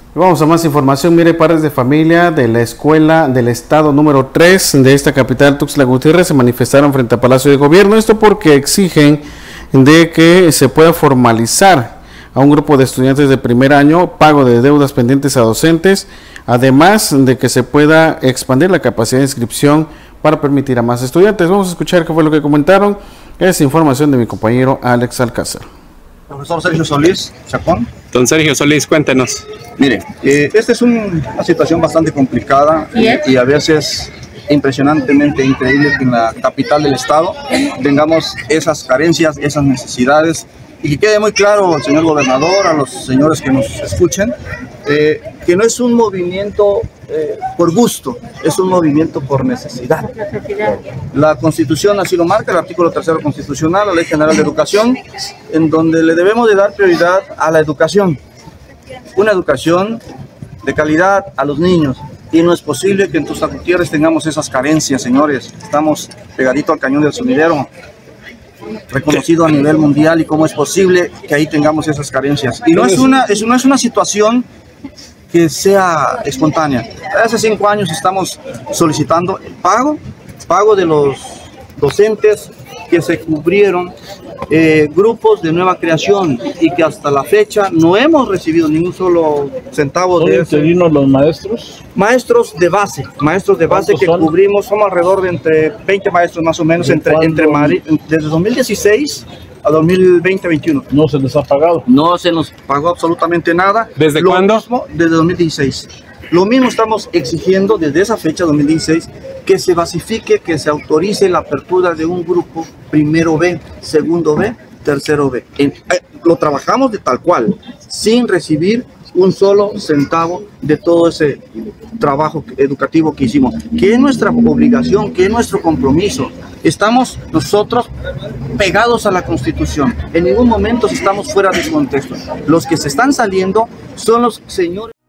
Vamos a más información. Mire, padres de familia de la escuela del estado número 3 de esta capital, Tuxtla Gutiérrez, se manifestaron frente al Palacio de Gobierno. Esto porque exigen de que se pueda formalizar a un grupo de estudiantes de primer año, pago de deudas pendientes a docentes, además de que se pueda expandir la capacidad de inscripción para permitir a más estudiantes. Vamos a escuchar qué fue lo que comentaron. Es información de mi compañero Alex Alcázar. Profesor Sergio Solís, Chacón. Don Sergio Solís, cuéntenos. Mire, esta es una situación bastante complicada y a veces impresionantemente increíble que en la capital del estado tengamos esas carencias, esas necesidades, y que quede muy claro al señor gobernador, a los señores que nos escuchen, que no es un movimiento por gusto, es un movimiento por necesidad. La Constitución así lo marca, el artículo 3º constitucional, la Ley General de Educación, en donde le debemos de dar prioridad a la educación, una educación de calidad a los niños. Y no es posible que en Tuxtla Gutiérrez tengamos esas carencias, señores. Estamos pegadito al cañón del Sumidero, reconocido a nivel mundial, y cómo es posible que ahí tengamos esas carencias. Y no es una situación que sea espontánea. Hace 5 años estamos solicitando el pago de los docentes que se cubrieron, grupos de nueva creación, y que hasta la fecha no hemos recibido ningún solo centavo de eso. ¿Son interinos los maestros? Maestros de base que cubrimos, somos alrededor de entre 20 maestros más o menos, desde 2016 a 2020-21. ¿No se les ha pagado? No se nos pagó absolutamente nada. ¿Desde cuándo? Desde 2016. Lo mismo estamos exigiendo desde esa fecha, 2016, que se basifique, que se autorice la apertura de un grupo primero B, segundo B, tercero B. Lo trabajamos de tal cual, sin recibir un solo centavo de todo ese trabajo educativo que hicimos, que es nuestra obligación, que es nuestro compromiso. Estamos nosotros pegados a la Constitución, en ningún momento estamos fuera de contexto. Los que se están saliendo son los señores.